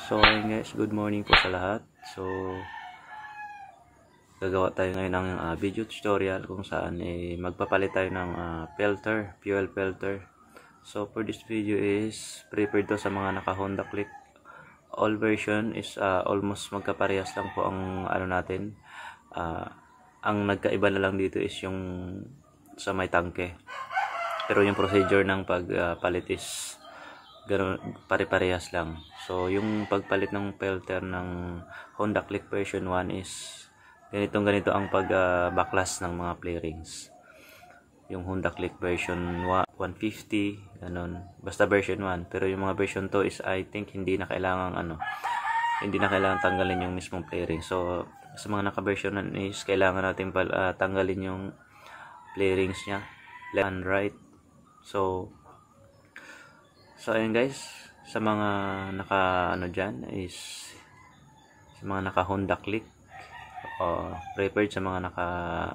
So ayun guys, good morning po sa lahat. So gagawa tayo ngayon ng video tutorial kung saan magpapalit tayo ng fuel filter. So for this video is prepared to sa mga naka Honda Click. All version is almost magkaparehas lang po ang ano natin. Ang nagkaiba na lang dito is yung sa may tangke. Pero yung procedure ng pagpalit is ganoon, pare-parehas lang. So yung pagpalit ng filter ng Honda Click version 1 is ganito ang backlash ng mga play rings. Yung Honda Click version 150 ganun, basta version 1. Pero yung mga version 2 is I think hindi na kailangan tanggalin yung mismong play ring. So sa mga naka version 1 is kailangan natin tanggalin yung play rings nya left and right. So ayun guys, sa mga naka is sa mga naka Honda Click prepared sa mga naka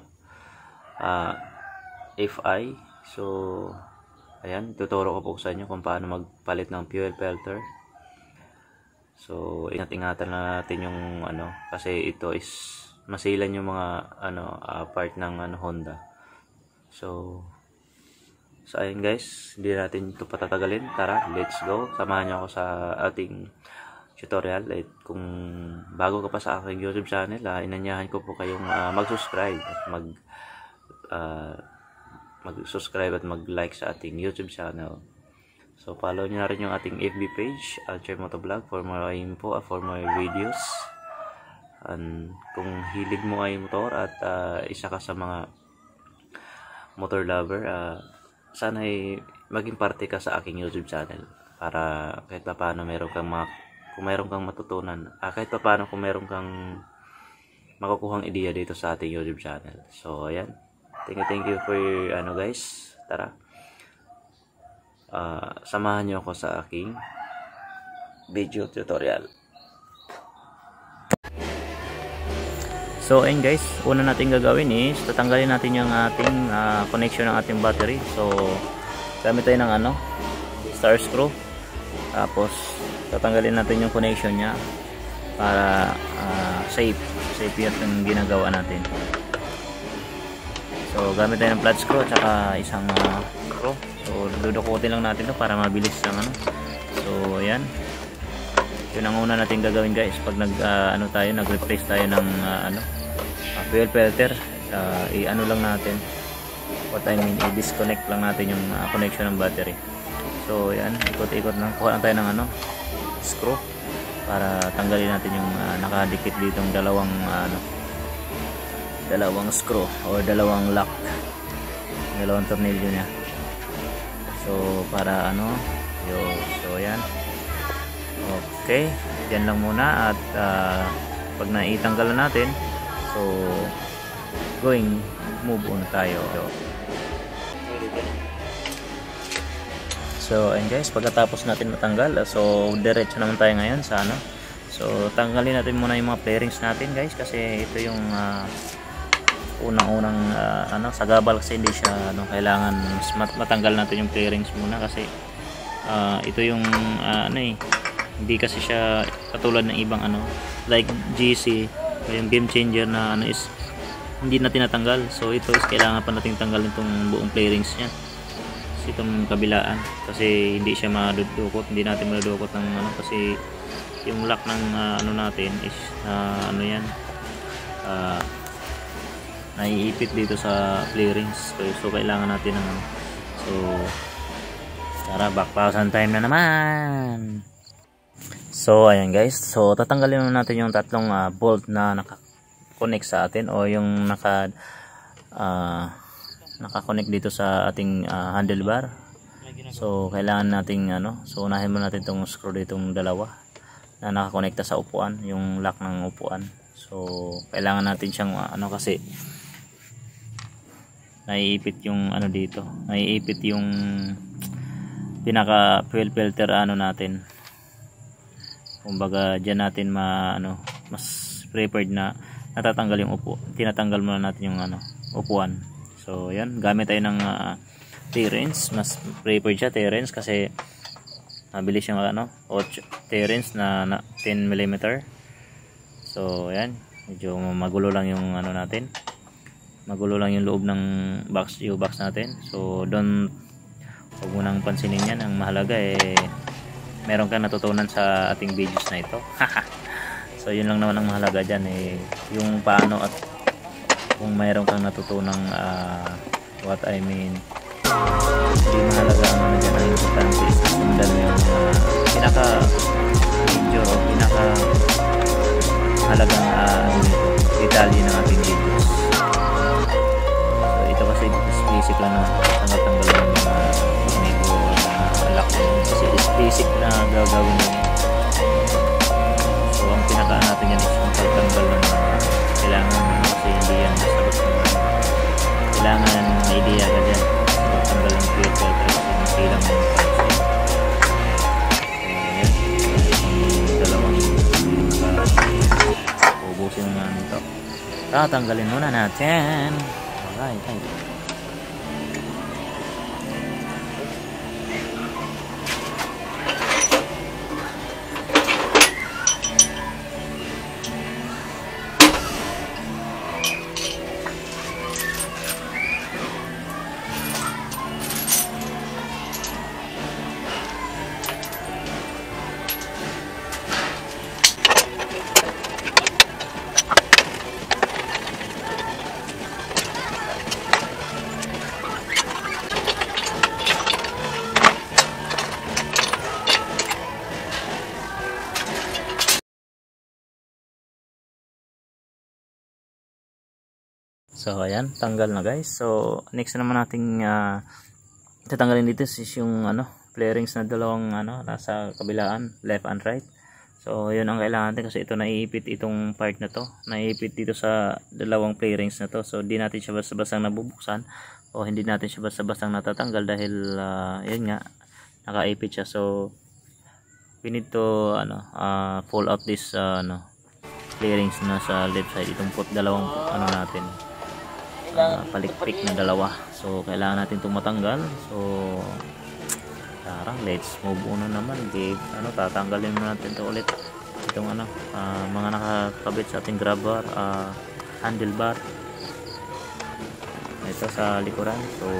FI. So ayan, tuturo ko po sa inyo kung paano magpalit ng fuel filter. So ingatan na natin yung kasi ito is masilan yung mga part ng Honda. So ayun guys, hindi natin ito patatagalin. Tara, let's go. Samahan niyo ako sa ating tutorial. Kung bago ka pa sa aking YouTube channel, inanyahan ko po kayong mag-subscribe at mag-subscribe at mag-like sa ating YouTube channel. So follow niyo na rin yung ating FB page, Alcher Motovlog, for more info, for more videos. And kung hilig mo ay motor at isa ka sa mga motor lover, sana ay maging parte ka sa aking YouTube channel para kahit pa paano kung meron kang matutunan, kahit pa paano kung meron kang makukuhang ideya dito sa ating YouTube channel. So ayan, thank you for guys. Tara, samahan niyo ako sa aking video tutorial. So ayun guys, una natin gagawin is tatanggalin natin yung ating connection ng ating battery. So gamit tayo ng star screw. Tapos tatanggalin natin yung connection nya para safe yung ginagawa natin. So gamit tayo ng flat screw at saka isang screw. So dudukutin lang natin to para mabilis lang So ayan, yun ang una natin gagawin guys pag nag-replace tayo ng fuel filter. Lang natin, i-disconnect lang natin yung connection ng battery. So yan, ikot-ikot lang, kuha lang tayo ng screw para tanggalin natin yung nakadikit ditong dalawang screw o dalawang lock, dalawang tornilyo niya. So para so yan, okay, yan lang muna. At pag naitanggal na natin, so move on tayo. So ayun guys, pagkatapos natin matanggal, so diretso naman tayo ngayon sa so tanggalin natin muna yung mga play rings natin guys, kasi ito yung unang sagabal, kasi hindi siya kailangan matanggal natin yung play rings muna, kasi ito yung hindi kasi siya katulad ng ibang like GC, yung game changer na is hindi na tinatanggal. So ito is kailangan pa natin tanggalin itong buong play rings nya, itong kabilaan, kasi hindi siya madudukot, hindi natin madudukot ng kasi yung lock ng natin is yan naiipit dito sa play rings. So kailangan natin so tara, backpausan time na naman. So ayan guys, so tatanggalin na natin yung tatlong bolt na naka-connect sa atin, o yung naka-connect dito sa ating handlebar. So kailangan nating so unahin muna natin itong screw ditong dalawa na nakakonekta sa upuan, yung lock ng upuan. So kailangan natin siyang kasi naiipit yung dito, naiipit yung pinaka fuel filter natin. Kumbaga dyan natin mas prepared na natatanggal yung tinatanggal muna natin yung upuan. So yan, gamit tayo ng T-wrench, mas prepared siya T-wrench kasi Nabili siyang 8 clearance na 10 mm. So ayan, medyo magulo lang yung natin. Magulo lang yung loob ng box, U-box natin. So huwag mo nang pansinin yan. Ang mahalaga meron kang natutunan sa ating videos na ito. So yun lang naman ang mahalaga dyan, yung paano at kung mayroon kang natutunang what I mean, hindi mahalaga ang dyan. Ang importante is sundan mo yung pinaka video o pinaka halagang detalye ng ating videos. So ito kasi basic lang na tanggal ng mga medyo lock kasi is basic na gagawin mo. So ang pinakaan natin yan is yung pagtanggal ng kailangan kasi hindi yan basta kailangan may idea ka dyan. So tanggal ng fuel filter kasi masilang yung parts. Ubusin mo namin ito. Tatanggalin muna natin. Alright. So ayan, tanggal na guys. So next na naman nating tatanggalin dito is yung flarings na dalawang nasa kabilaan, left and right. So yun ang kailangan natin kasi ito naiipit itong part na to. Naiipit dito sa dalawang flarings na to. So hindi natin siya basta-bastang nabubuksan o hindi natin siya basta-bastang natatanggal dahil yun nga nakaipit siya. So we need to pull out this flarings na sa left side, itong dalawang natin palikpik na dalawa. So kailangan natin itong matanggal. So tara, let's move on na naman. Tatanggalin na natin ito ulit, itong mga nakakabit sa ating grabber handlebar ito sa likuran.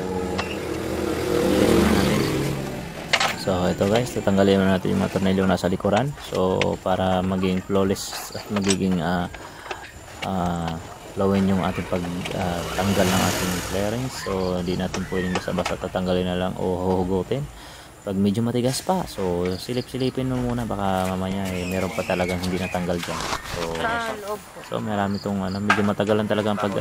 So ito guys, tatanggalin na natin yung mga tornilyo nasa likuran. So para maging flawless at magiging lawin yung ating pagtanggal ng ating flarings. So hindi natin pwedeng basta-basta tatanggalin na lang o huhugutin pag medyo matigas pa. So silip-silipin mo muna, baka mamaya meron pa talagang hindi natanggal dyan. So marami itong medyo matagalan talaga ang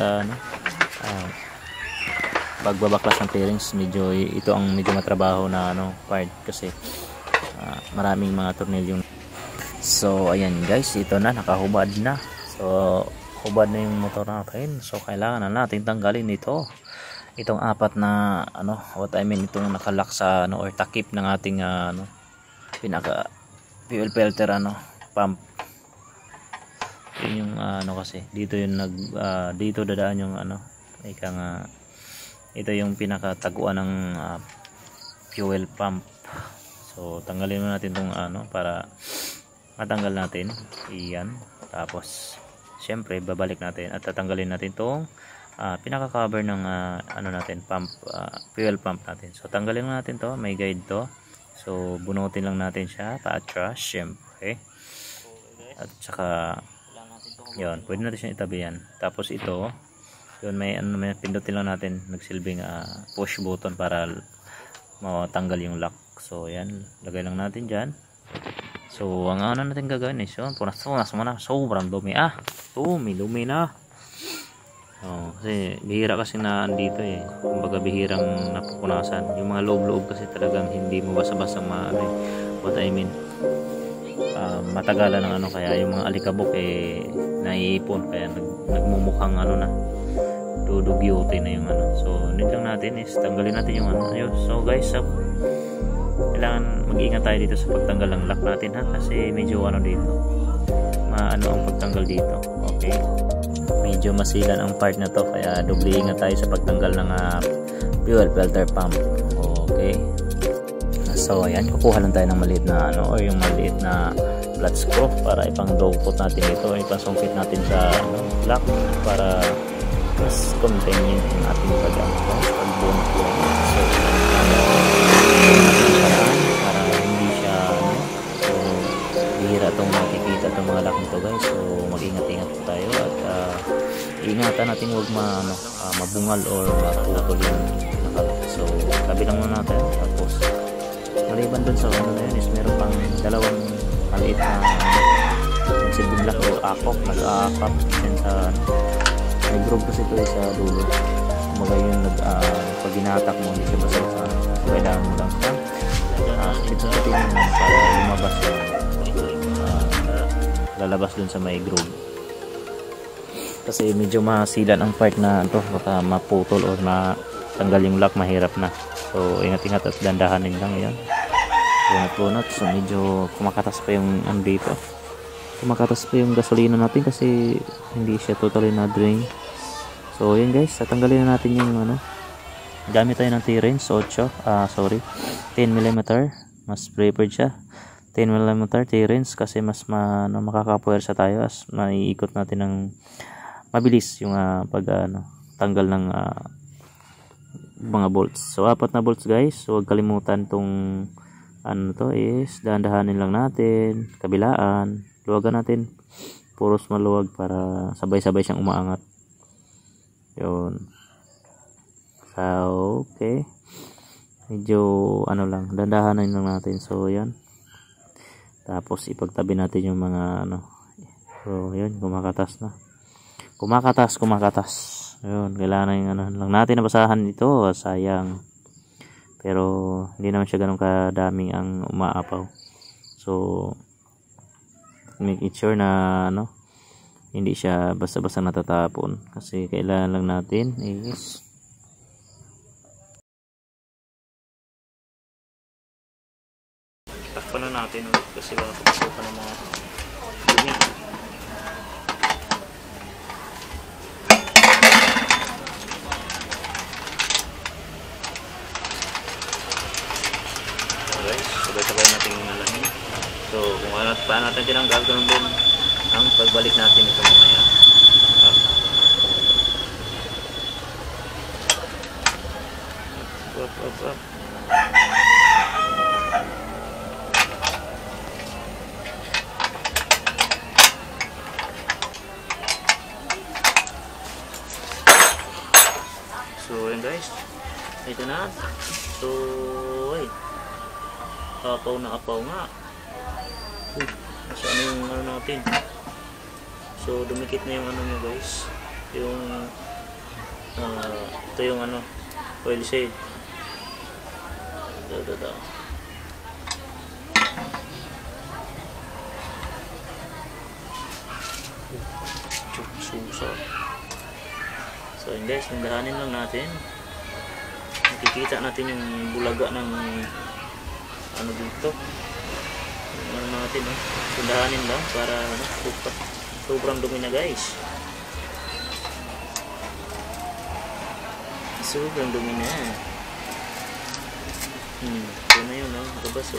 pagbabaklas ng flarings. Medyo ito ang medyo matrabaho na part kasi maraming mga tornilyo. So ayan guys, ito na, nakahubad na. So hubad na yung motor natin. So kailangan na natin tanggalin itong apat na what I mean, itong nakalock sa or takip ng ating pinaka fuel filter pump. Yun yung kasi dito yung dito dadaan yung ito yung pinakataguan ng fuel pump. So tanggalin mo natin itong para matanggal natin iyan. Tapos syempre babalik natin at tatanggalin natin itong pinaka-cover ng natin, pump, fuel pump natin. So tanggalin natin to, may guide to. So bunutin lang natin siya pa-atras syempre. At saka yun, pwede natin siyang itabi yan. Tapos ito, yun may pindutin lang natin, nagsilbing push button para matanggal yung lock. So yan, lagay lang natin dyan. So ang natin gagawin is yun, punas mo na, sobrang dumi dumi na. Kasi bihira kasi na andito kumbaga bihirang napupunasan. Yung mga loob-loob kasi talagang hindi mo basta-basta what I mean, matagalan ng kaya yung mga alikabok naiipon, kaya nagmumukhang na dudugyutin na yung So need lang natin is tanggalin natin yung ayun. So guys, kailangan mag-ingat tayo dito sa pagtanggal ng lock natin kasi medyo dito ang pagtanggal dito. Okay, medyo masilan ang part na to, kaya doble ingat tayo sa pagtanggal ng fuel filter pump. Okay, So ayan, kukuha lang tayo ng maliit na ano, or yung maliit na flat screw para ipang-dogpot natin ito, or ipasungkit natin sa ano, lock para mas convenient yung ating pag-bunot po. So para hindi siya ano, so bihira itong makikita itong mga lock nito guys. So mag-ingat-ingat po tayo at ingatan natin huwag mabungal or maputol yung nakalock. So kabilang muna natin, tapos maliban dun sa ano na yun is meron pang dalawang maliit na silbing lock o akop, nag-aakap din sa ano, may groove kasi ito sa dulo. Kumaga yun pag ginatak mo hindi siya basa sa ano, kailangan mo lang sa pitin mo para lumabas yung lalabas dun sa may groove. Kasi medyo masilan ang part na ito, baka maputol or matanggal yung lock, mahirap na. So ingat-ingat at dandahanin lang yan. Bunot-bunot. So medyo kumakatas pa yung dito. Kumakatas pa yung gasolina natin kasi hindi siya totally na drain. So yun guys, tatanggalin na natin yung ano. Gamit tayo ng T-Range 10mm. Mas preferred siya 10mm T-Range kasi mas makakapuwersa tayo as maiikot natin ng mabilis yung tanggal ng mga bolts. So 4 na bolts guys. So huwag kalimutan tong ano to is dahan-dahanin lang natin, kabilaan, luwagan natin, puros maluwag para sabay-sabay siyang umaangat. Yun. So okay, medyo ano lang, dahan-dahanin lang natin. So yan, tapos ipagtabi natin yung mga ano. So yun, kumakatas. Ayun, kailangan yung ano lang natin nabasahan dito, sayang. Pero hindi naman siya ganun kadaming ang umaapaw. So make it sure na ano, hindi siya basta-basta natatapon kasi kailangan lang natin is takpan na natin kasi baka pagpasukan ng mga dumi. Sabay-sabay natin alamin. So kung paano natin tinanggal, ganun din ang pagbalik natin ito mamaya. Up. So yun guys, ito na. So apaw na apaw nga. Nasaan yung ano natin. So dumikit na yung ano nyo guys, yung ito yung ano, oil shade. Ito. Susa. So yun guys, nandahanin lang natin. Nakikita natin yung bulaga ng ano dito, ano natin sundahanin lang para ano, sobrang dumi na guys, sobrang dumi na. Ito na yun, nakabas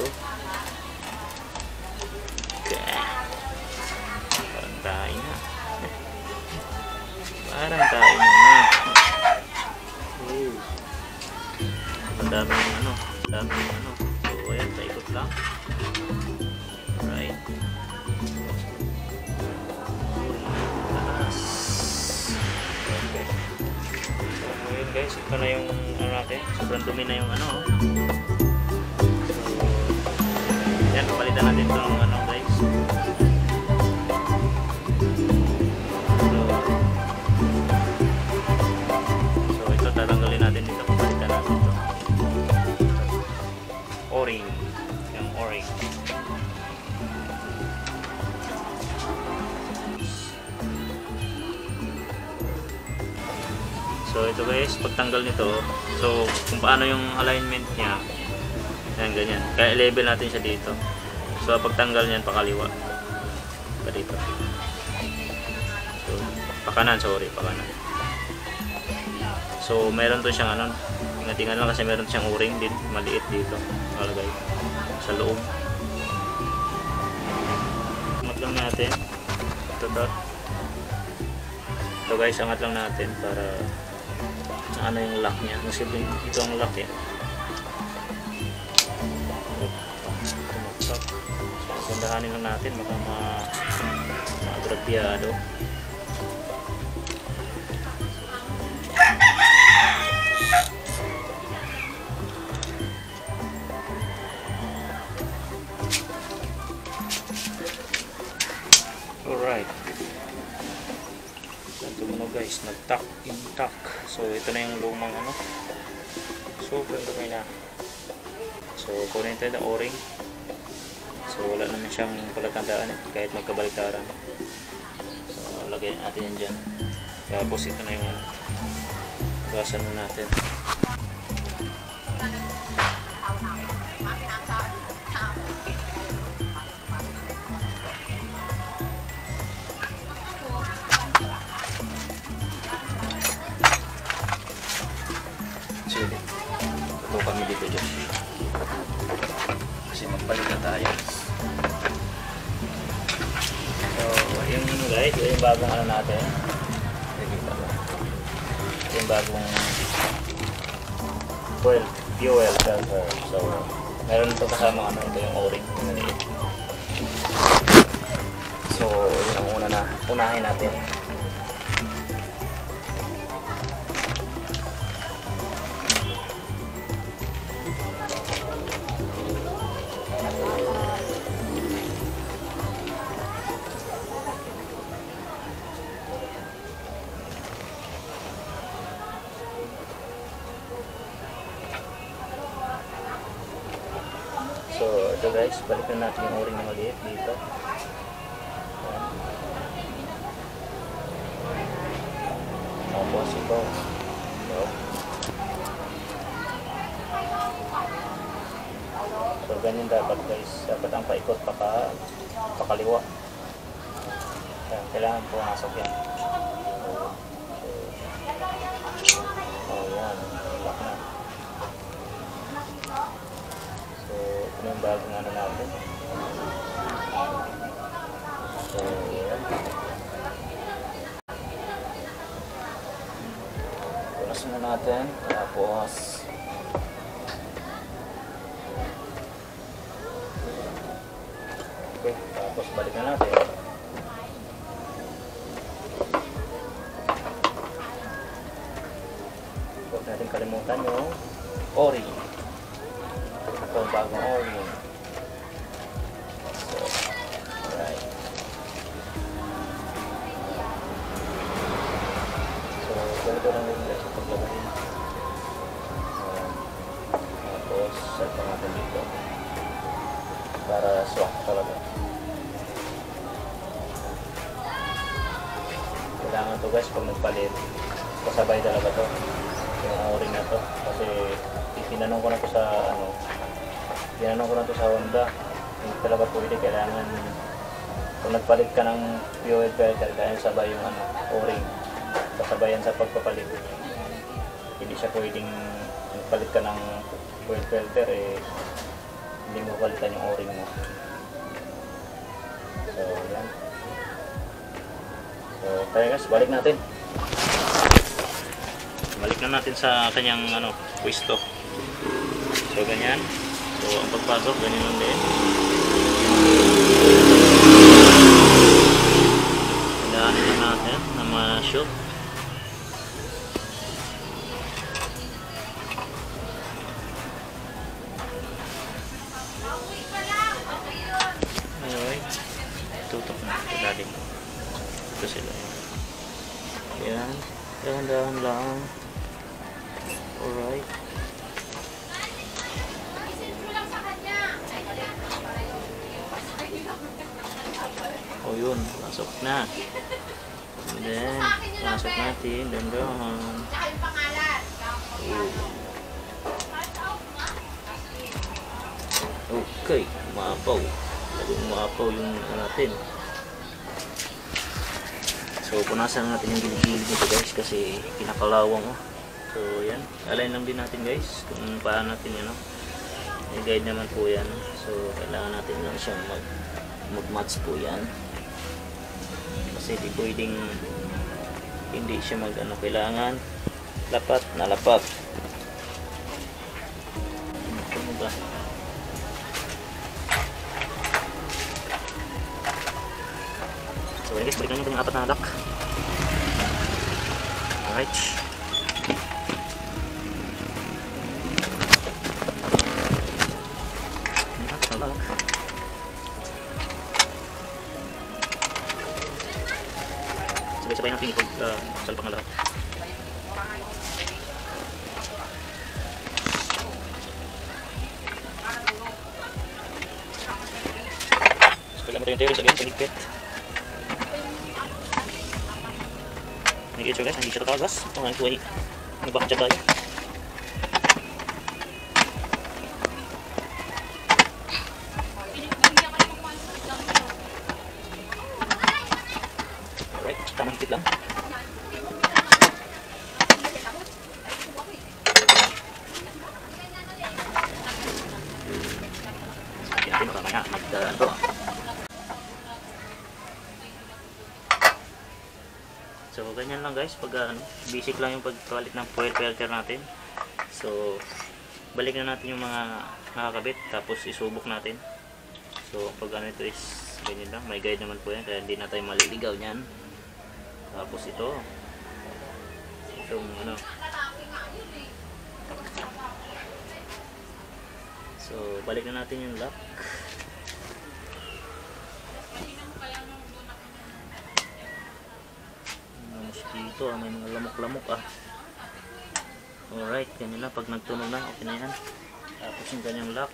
parang tayo na ang daming ano. So ayan, paikot lang. Alright. Okay. So yun guys, ito na yung ano natin. Sobrang dumi na yung ano. So yan, palitan natin ito ng ano guys. So ito tatanggalin natin dito. Palitan natin ito. O-ring. Yung O-ring. So ito guys, pagtanggal nito, so kung paano yung alignment niya, yan ganyan. Kaya level natin siya dito. So pagtanggal niyan pakaliwa. Pa dito. So pakanan, pakanan. So meron to siyang ano, ingat lang kasi meron siyang O-ring din, maliit dito. Nakalagay. sa loob. Angat lang natin. Ito guys, angat lang natin para ano yung lock niya. Kasi ito ang lock eh. Gandahanin lang natin, baka ma-agrabyado. Alright. Ito muna guys, nag-tuck, in-tuck. So ito na yung lumang ano. Super dumi na. So kunin tayo ng o-ring. So wala naman siyang palatandaan kahit magkabaliktaran. So lagay natin yan dyan. Tapos ito na yung gasan na natin. So ito kami dito dyan. Kasi magpalit na tayo. So yung guys, yung bagong ano natin. Yung bagong fuel filter. So meron ito kasama ano, ito yung o-ring. So yun ang unahin natin. So ito guys, balikan natin yung o-ring na maliit dito. Tapos ito. So ganyan dapat guys, dapat ang paikot pakaliwa. Kailangan pumasok yan. Oh yan, lock na. So ito yung bagong ano natin. So yan. Punas muna natin. Tapos okay, tapos balikan natin. Huwag natin kalimutan yung o-ring. Ito ang bagong o-ring. So, alright. So, ganito lang yung guys sa paglagay. Tapos, set pa natin dito. Para swak talaga. Kailangan to guys, pag nagpalit, kasabay talaga to. Yung o-ring na to. Kasi, tinanong ko na to sa ano, sa Honda. Hindi talaga pwede, kailangan kung nagpalit ka ng fuel filter, kaya sabay yung ano, o-ring. Kasabayan sa pagpapalit. Hindi siya pwedeng nagpalit ka ng fuel filter, hindi mo palitan yung o-ring mo. So, yan. So, tayo guys, balik natin. Balik na natin sa kanyang ano, pwesto. So, ganyan. So, ang pagpasok, ganyan lang din. Daanin lang natin na ma-shoot. Alright. Tutok na. Daling. Ito sila. Ayan. Dahan-dahan lang. Alright. O yun, pasok na. And then, pasok natin. Dahan-dahan. Okay, umapaw. Umapaw yung natin. So, punasan natin yung gilid-gilid nito guys kasi pinakalawang oh. So, yan. Align lang din natin guys kung paano natin yun. I-guide naman po yan. So, So kailangan natin lang siyang mag-match po yan. Kasi di pwedeng hindi siya mag-ano, kailangan lapat na lapat. Ano ba? So guys, balik natin yung 4 na lock. Alright. Sabay-sabay natin ipag-salpak na lahat. Kailangan mo tayo yung terrace again sa ligpit. Nag-i-itsure guys, hindi siya tatagas. Ito nga ito ay nagbakad siya tayo. Alright, tamang higpit lang. Sige natin, mamaya magdaan to. So ganyan lang guys, pag basic lang yung pagpalit ng fuel filter natin. So balik na natin yung mga nakakabit, tapos isubok natin. So pag ito is ganyan lang, may guide naman po yan, kaya hindi na tayo maliligaw niyan. Tapos itong so balik na natin yung lock. Dito may mga lamok-lamok Alright, ganyan na, pag nagtunog na, okay na yan. Tapos yung ganyang lock.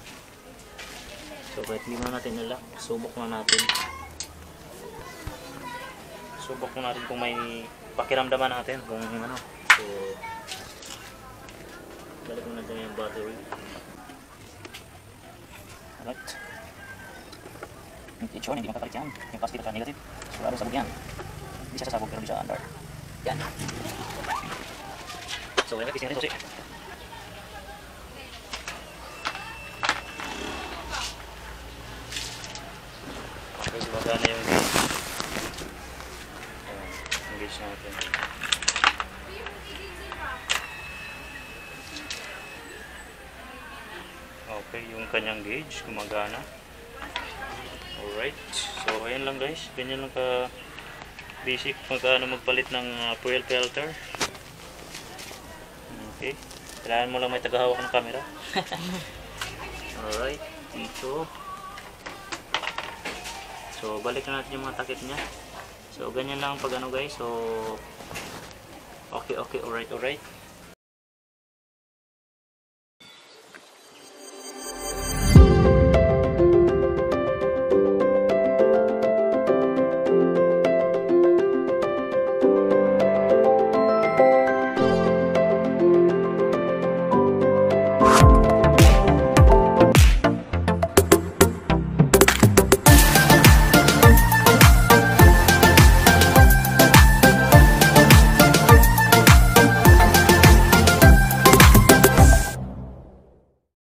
So kahit hindi mo natin yung lock, subok na natin. Subok na natin kung may pakiramdaman natin kung ano. So balik mo natin yung battery. Alright. Yung picture, hindi makapalit yan. Yung positive at negative, sigurado sabog yan. Hindi siya sasabog pero hindi siya under. Yan. So ayan, kising natin susi. Okay, gumagana yung gauge. Yung gauge natin. Okay, yung kanyang gauge gumagana. Alright. So ayan lang guys, ganyan lang ka basic magpalit ng fuel filter. Okay, kailangan mo lang may tagahawak ng camera. Alright, dito. So balik na natin yung mga takip nya. So ganyan lang pag guys. So okay, alright.